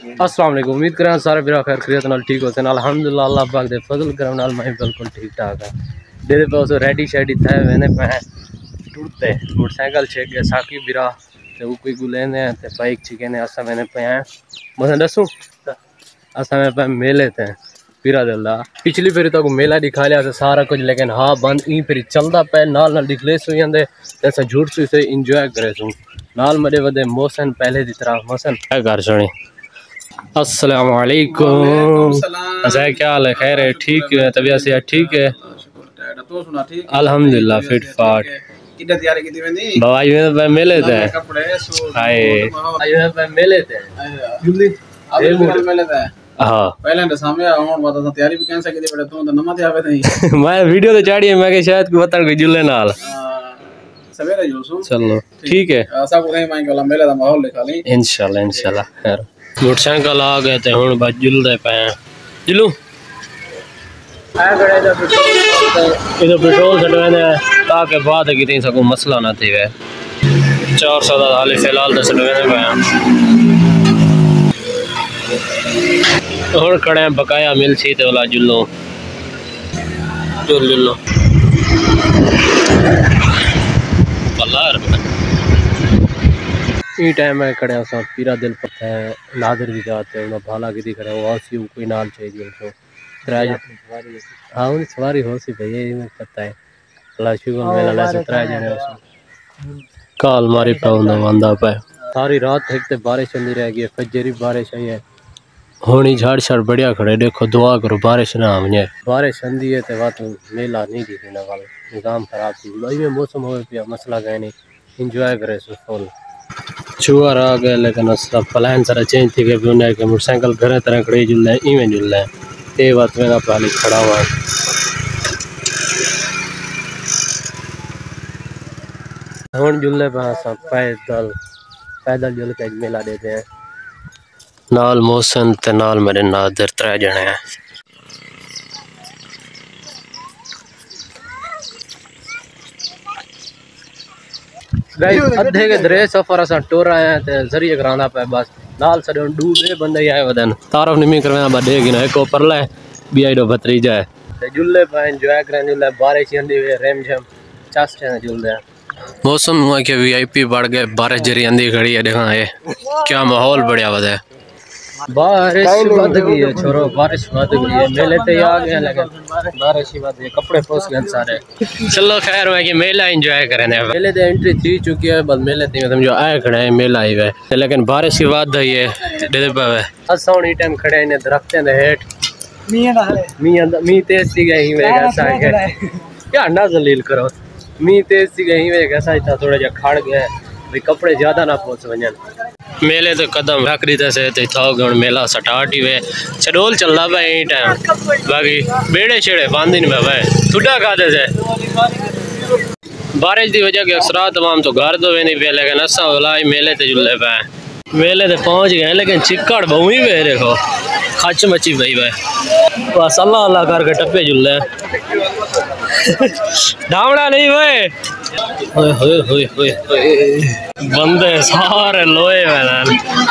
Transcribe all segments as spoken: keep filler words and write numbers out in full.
अस्सलाम वालेकुम। उम्मीद करें सारे बिरा खैर खैरियत नाल ठीक होते हैं। अल्हम्दुलिल्लाह अल्लाह पाक दे फजल करम नाल मैं बिल्कुल ठीक ठाक है। डेरे पे उस रेडी शेडी थे मैंने पे टूटते मोटरसाइकिल छे के साकी बिरा ते वो कोई गुलेने ते बाइक छिके ने असा मैंने पे हैं मैं दसूं असा मैं पे मेले थे पीरा दिल्ला पिछली फिर तो मेला दिखा लिया से सारा कुछ, लेकिन हाँ बंद ई फिर चलता पे नाल नाल दिखले सु जांदे जैसा झूठ सु से एंजॉय करे सु नाल मडे वदे मौसम पहले की तरह मौसम है घर सुनी। अस्सलाम वालेकुम। अच्छा क्या हाल है? खैर है? ठीक है? तबीयत से ठीक है? अल्हम्दुलिल्लाह फिट फाट। बाबा ये पे मेले थे हाय ये पे मेले थे जल्दी मेले थे हां पहले तो सामने आउण बात तैयारी भी कैंसिल की बड़े तू तो नमा थे आवे नहीं मैं वीडियो तो चाड़ी मैं के शायद को बता कोई जुले नाल सवेरे जोसु चलो ठीक है ऐसा को नहीं मैं के मेले दा माहौल दिखा ली इंशाल्लाह इंशाल्लाह। खैर मोटरसाइकिल आ गए थे हुन बस जुलदे पे जुलू आ गड़े जो इधर पेट्रोल छडवाने ताकि बाद की तीन सको मसला ना थी वे चार सौ दा हाले फिलहाल तो छडवाने पे और खड़े बकाया मिल सी ते वाला जुल्लो जुल जुल्लो कलर ई टाइम है खड़े असा पीरा दिल पर है नादर भी जाते हैं भाला की दिख रहा है वो सी कोई नाल चाहिए तो त्राज हां उन सवारी हो सी भैया ये पता है अल्लाह शुक्र मेला ला से त्राज जने काल मारी पाउंदा वंदा पे सारी रात एक ते बारिश अंदी रह गई फजरी बारिश आई है होनी झाड़ छाड़ बढ़िया खड़े देखो दुआ करो बारिश ना आवे बारिश अंदी है ते बात मेला नहीं दिखे ना वाल निजाम खराब थी भाई में मौसम होवे पिया मसला गए नहीं एंजॉय करे सो फुल चुआर आ गए लेकिन असला प्लान सारा चेंज थी गए उन्हें के मोटरसाइकिल घर तरह खड़े जुल इवें जुल ये बात मेरा पहले खड़ा हुआ है हुन जुलने पे सब पैदल पैदल जुल के मेला देते हैं नाल मौसम ते नाल मेरे नादर त्रै जने हैं। गाइस अद्धे के दरे सफर असा टोर आए हैं ते जरिए करांदा पे बस नाल सडो डूबे बंदे आए वदन तारफ निमी करना बडे गिना एक ऊपर ले बी आईडो भत्रीजा है ते जुल्ले पे एंजॉय करन जुल्ले बारिश अंदी वे रेम झम चास्ट है जुल्ले मौसम हुआ के वीआईपी बढ़ गए बारिश जरी अंदी खड़ी है देखा है क्या माहौल बढ़िया वदा बारिश बद गई है छोरो बारिश बद गई है मेले ते आ गए लेकिन बारिश ही बद गई कपड़े फंस गए सारे। चलो खैर है कि मेला एंजॉय करने मेले ते एंट्री थी चुकी है बस मेले ते समझो आए खड़े हैं मेला ही है लेकिन बारिश की बात है ये दे पावे असौनी टाइम खड़े ने दरख्तों दे हेठ मियां दा मियां दा मी तेज सी गई वे ऐसा है क्या ना जलील करो मी तेज सी गई वे ऐसा था थोड़ा जा खड़ गया भाई कपड़े ज्यादा ना पहुंच वजन मेले तो कदम रख दी से ते था गण मेला स्टार्ट ही वे शेड्यूल चलदा पे ई टाइम बाकी बेड़े छेड़े बंद नहीं भाई थुडा खादे से बारिश की वजह के असरात तमाम तो घर दो नहीं पे लेकिन असा वाला मेले ते जुल्ले पे मेले ते पहुंच गए लेकिन चिक्कड़ बहु ही वे देखो खच मची भाई भाई बस अल्लाह अल्लाह करके टप्पे जुल्ले ढावड़ा नहीं वे होए होए होए होए बंदे सारे लोहे मैदान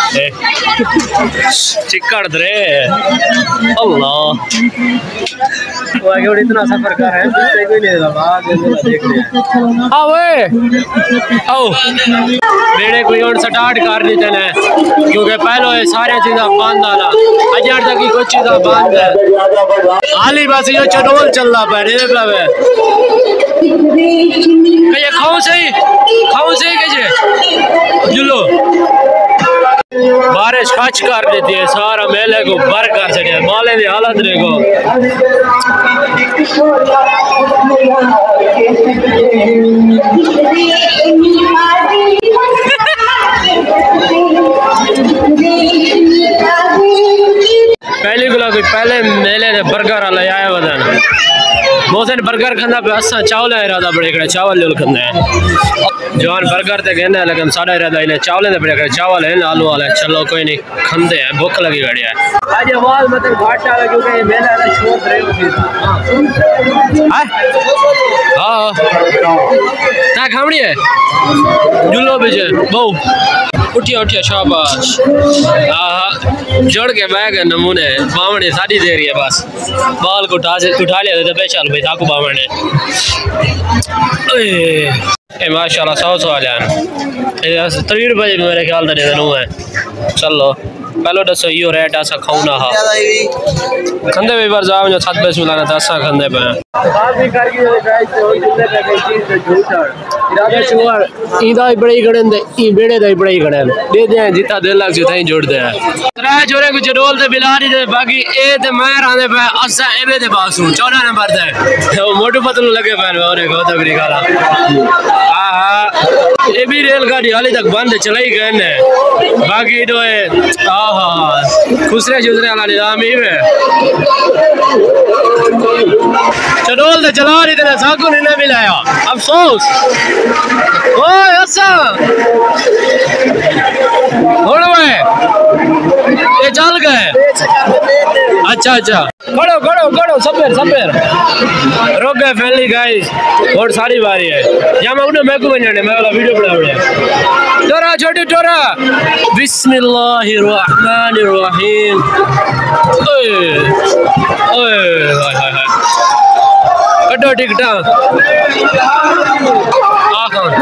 चिक्कड़ दरे अल्लाह वो आगे इतना सफर कर रहे हैं कोई नहीं भाग देख रहे हैं हां वे आओ बेड़े कोई और स्टार्ट कर देते हैं क्योंकि पहले सारे चीज़ें बंद आना हजार तक की कुछ चीज़ें बंद है हाली बस ये चडोल चल रहा है रे बाबे ये खाओ सही खाओ सही के जुलो बारिश खच कर देती है सारा मेले को भर कर छड़िया माले की हालत देखो पहली गुला कोई पहले मेले ने बर्गर वाला आया वदन मोहसिन बर्गर खाना पे असा चावल इरादा बड़े खड़े चावल ले खाना है जवान बर्गर ते कहना लेकिन साढ़ा इरादा इन्हें चावल दे बड़े खड़े चावल है आलू वाले चलो कोई नहीं खंदे हैं भूख लगी गड़ी है आज आवाज मतलब घाट आ क्योंकि ये मेला है शोर रहे हो हां हाँ ता खावणी है जुल्लो बीजे बहु उठिया उठिया शाबाश हाँ जोड़ के बैग नमूने बावने साड़ी दे रही है बस बाल को उठा से उठा लिया तो पहचान भाई ताकू बावने ए माशाल्लाह सौ सौ आ जान तीन बजे मेरे ख्याल से देना है चलो पहले दसो यो रेट असा खाऊना हा खंदे भी बार जाओ जो छत पे मिलाना था असा खंदे पे बात भी कर के गाइस और जितने पे कई चीज तो झूठ इरादा चुआर ईदा ही बड़ी गणन दे ई बेड़े दा ही बड़ी गणन दे दे जिता दे लाख जो थाई जोड़ दे त्रै जोरे को जडोल ते बिलारी दे बाकी ए ते मैं रांदे पे असा एबे दे बासू चौदह नंबर दे वो मोटू पतलू लगे पैन और एक होता गरी काला आहा ये भी रेलगाड़ी हाली तक बंद चलाई गए ने बाकी तो है आहा खुसरे जुसरे वाला निजाम ही है चडोल ते चला रही तेरे साकू ने मिलाया अफसोस ओए अच्छा होड़वे ये चल गए अच्छा अच्छा खड़ो खड़ो खड़ो सपेर सपेर रुक गए फैमिली गाइस और सारी बारी है या मैं उन्हें मैकू बन जाने मैं वाला वीडियो बना रहा टोरा छोटी टोरा बिस्मिल्लाहिर रहमानिर रहीम ओए ओए हाय हाय हाय कटो टिकटा आ कौन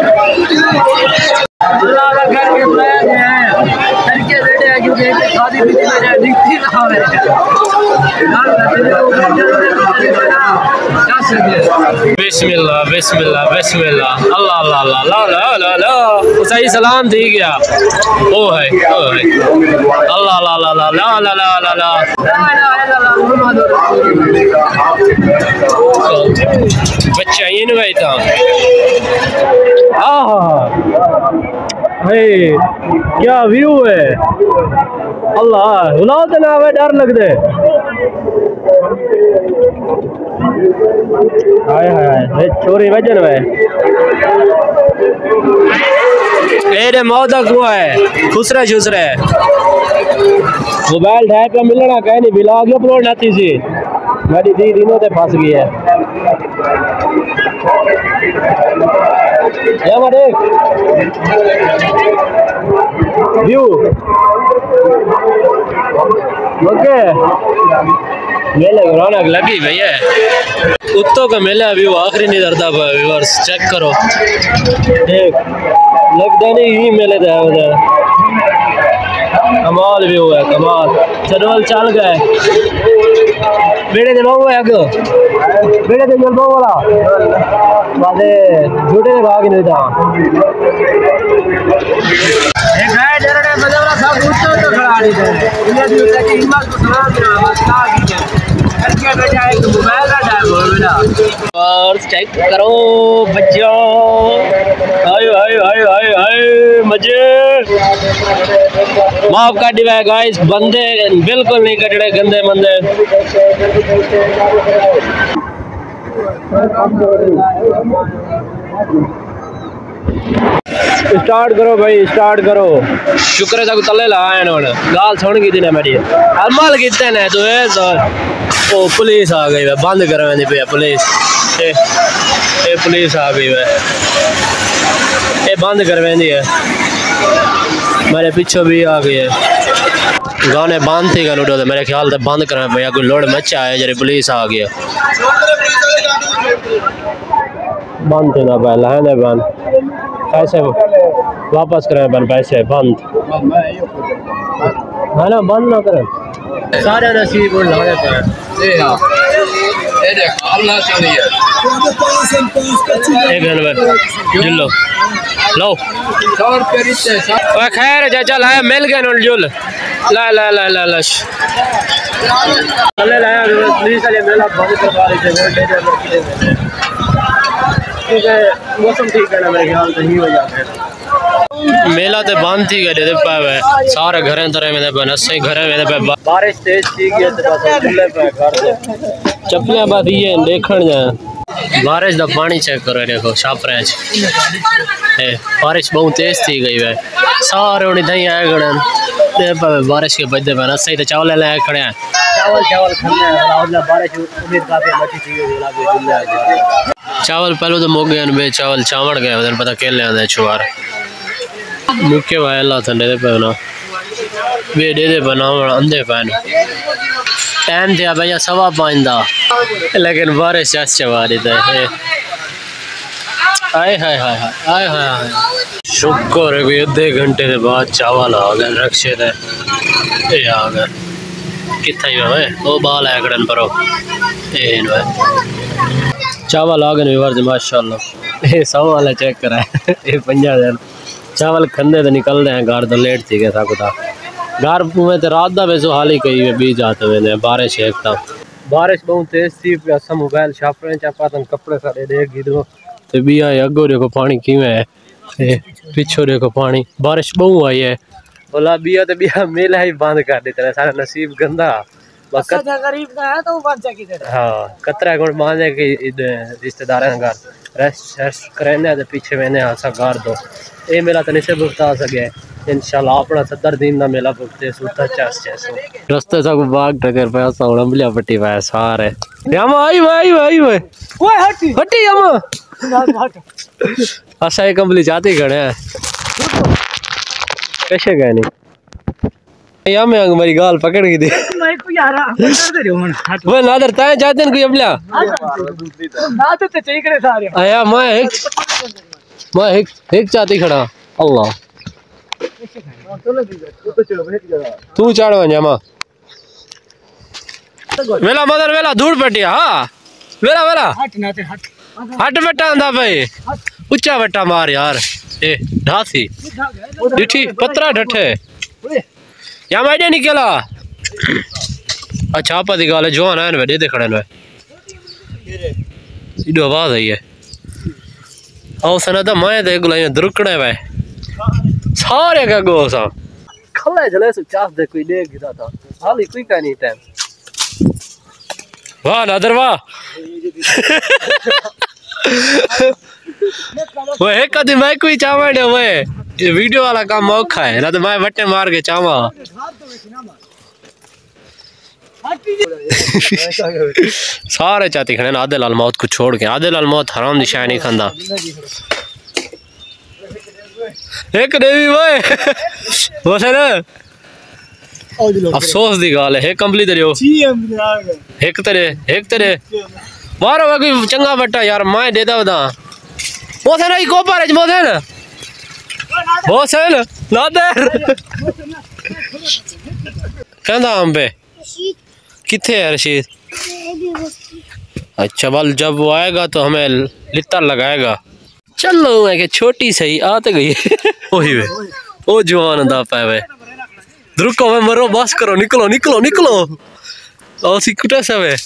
अल्लाह का घर के प्लान है करके बैठे हैं क्योंकि शादी पीछे में दिखती ना हो बिस्मिल्लाह बिस्मिल्लाह बिस्मिल्लाह अल्लाह अल्लाह अल्लाह ला ला ला ला सही सलाम दी गया ओ है ओ है अल्लाह ला ला ला ला ला ला ला ला बच्चा ये नहीं था आहा हे क्या व्यू है अल्लाह बुलाओ तो ना वे डर लग दे हाय हाय छोरी वजन वे एरे मौदा कुआ है खुसरे खुसरे मोबाइल ढाई पे मिलना कहीं नहीं ब्लॉग अपलोड नाती सी मेरी दी दिनों ते फंस गई है या मारे व्यू ओके मेले रौनक लगी भैया कुत्तों का मेला व्यू आखिरी नहीं डरता व्यूअर्स चेक करो देख लगता नहीं ही मेले थे उधर कमाल व्यू है कमाल चडोल चल गए बेड़े दे बहु है अगो बेड़े दे जल बहु वाला बादे झूठे ने भाग नहीं था एक गाय डरने बजवरा सब ऊंचा तो खड़ा नहीं थे इन्हें भी उसके हिम्मत को सलाम देना बस का की करके बैठा है तो मोबाइल का टाइम हो बेटा और चेक करो बच्चों हाय हाय हाय हाय हाय मजे माफ कर दिया गाइस बंदे बिल्कुल नहीं कटड़े गंदे मंदे स्टार्ट करो भाई स्टार्ट करो शुक्र है तक तले ला आए ना गाल सुन की दिन मेरी अमल कितने ने तो है ओ पुलिस आ गई है बंद करवानी पे पुलिस ए, ए पुलिस आ गई है ये बंद करवानी है मेरे पीछे भी आ गई है गाने बंद थी गल उठो मेरे ख्याल से बंद करना भैया कोई लोड मचा है जरी पुलिस आ गया बंद थे ना पहला है ना बंद पैसे वापस करें बन पैसे बंद है ना बंद ना करें सारे नसीब और ला देते हैं ये देख अल्लाह चली है एक मिनट जुल्लो लो सौ रुपये रिश्ते ओए खैर चाचा लाया मिल गया नोल जुल ला ला ला ला ला चले लाया पुलिस वाले मेला बहुत प्रकार से वो ले जाते क्योंकि मौसम ठीक है ना मेरे ख्याल से ही वजह से मेला तो बंद थी गए पे सारे घरें तरह में पे नसे घरें में पे बारिश तेज थी गई तो बस चुल्ले पे घर से चप्पलें बस ये देखण जाए बारिश दा पानी चेक करो देखो छापरे ए बारिश बहुत तेज थी गई है सारे उन्हें दही आए गड़न दे पे बारिश के बदले में नसे तो चावल ले खड़े हैं चावल चावल खाने वाला बारिश उम्मीद काफी मची थी लागे जुल्ले चावल पहले तो मुक गए बे चावल चावड़ गए उधर पता के ले आंदा छुआर मुके भाई अल्लाह ठंडे दे पे ना वे दे दे बनावण अंधे पैन टाइम थे भैया सवा पाँच दा लेकिन बारिश चस चवा देता है आए हाय हाय हाय हाय हाय शुक्र है कि आधे घंटे के बाद चावल आ गए रक्षे दे ए आ गए कितना ही है वो बाल है कड़न परो ए नो चावल आ गए वर्ज माशाल्लाह ये सौ वाला चेक करा है ये पंजा दिन चावल खंदे तो निकल रहे हैं घर तो लेट थी गया था घर में तो रात दा वैसो हाल ही कही बीज आते हुए बारिश एक था बारिश बहुत तेज थी असा मोबाइल छाप रहे चापा तन कपड़े सारे देख गिरो तो बिया अगो देखो पानी किवें है पिछो देखो पानी बारिश बहु आई है बोला बिया तो बिया मेला ही बंद कर देते हैं सारा नसीब गंदा गरीब का है तो बच जाएगी हाँ कतरा गुण बांधे कि रिश्तेदार घर रेस्ट रेस्ट करेंगे तो पीछे मैंने हासा गार दो ये मेला तो नहीं से भुगता सके इंशाल्लाह अपना सत्तर दिन का मेला भुगते सूता चस चस रस्ते से बाग टकर पे ऐसा उड़ंबलिया पट्टी पे सारे यामा आई भाई भाई भाई ओए हटी हटी यामा अच्छा ये कंपनी जाती खड़े हैं कैसे गए नहीं या मैं मेरी गाल पकड़ गई थी मैं को यार कर दे रहो मन वो नादर ताए जाते हैं कोई अबला नादर तो चाहिए करे सारे आया मैं एक मैं एक एक चाहती खड़ा अल्लाह तू चढ़ जामा वेला मदर वेला धूड़ पटिया हां वेला वेला हट ना हट हट बेटा आंदा भाई ऊंचा बेटा मार यार ए ढासी डिठी पत्रा ढठे या मैं निकला अच्छा आपा दी गाल जवान है दे दे खड़े ने इडो आवाज आई है आओ सना तो मैं ते गुलाय दुरकड़े वे सारे का गोसा खले जले से चास दे कोई देख गिरा था हाली कोई का नहीं टाइम वाह नादर वाह वो एक आदमी मैं कोई चावा ने वो ये वीडियो वाला काम औखा है ना तो मैं वट्टे मार के चावा सारे चाहते खड़े ना आधे लाल मौत को छोड़ के आधे लाल मौत हराम दिशा नहीं खांदा एक देवी वो वो सर अफसोस दी गाल है कंप्लीट करियो एक तेरे एक तेरे मारो कोई चंगा बट्टा यार मैं देदा बदा वो सर को पर वो सर वो सर नादर कहंदा हम पे किथे है रशीद अच्छा बल जब वो आएगा तो हमें लित्ता लगाएगा चलो मैं के छोटी सही आ तो गई वही वे ओ जवान दा पे वे रुको मैं मरो बस करो निकलो निकलो निकलो ओ सिकुटा से वे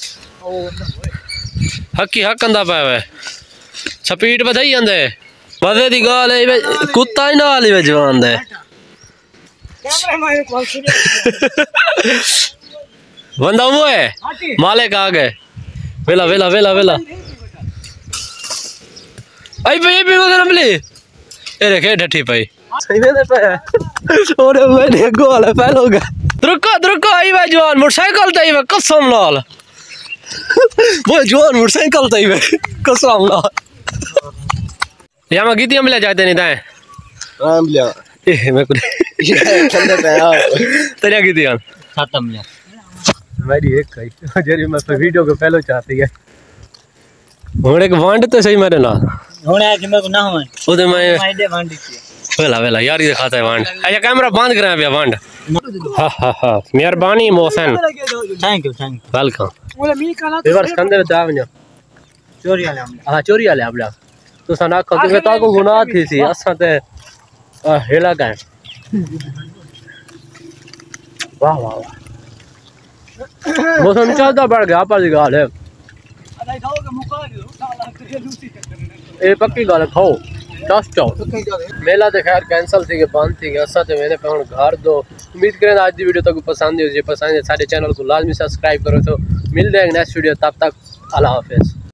हकी हकंदा पे वे स्पीड बढ़ाई जांदे मजे दी गाल है कुत्ता ही नाल ही जवान दे बंदा वो है मालिक आ गए वेला वेला वेला वेला आई भाई भी उधर अमली ए देखे डठी भाई सही में पे और मैं देखो वाला फैल हो गया रुको रुको आई भाई जवान मोटरसाइकिल तई में कसम लाल वो जवान मोटरसाइकिल तई में कसम लाल यामा गीती अमले जाते नहीं ताए राम लिया ए मैं को ठंडे पे आ तेरा गीती यार खत्म ले मेरी एक कही जरी मैं वीडियो को पहले चाहती है होने के वांड तो सही मेरे ना होने कि मैं को ना हो ओदे मैं माइडे वांड की वेला वेला यार ये खाता है वांड अच्छा कैमरा बंद करा भैया वांड हां हां हां मेहरबानी Mohsin thank you thank you welcome बोले मी काला रिवर्स कंदे दा वणो चोरी वाले हमला हां चोरी वाले हमला तो सना को के ता को गुनाह थी सी असा ते हेला का वाह वाह वाह मौसम चलता बढ़ गया पर गाल है ए पक्की गाल खाओ चस चाओ मेला तो खैर कैंसल थी बंद थी असा तो मैंने पे घर दो उम्मीद करें आज की वीडियो तक पसंद है पसंद है सारे चैनल को लाजमी सब्सक्राइब करो तो मिलते हैं नेक्स्ट वीडियो तब तक अल्लाह हाफिज़।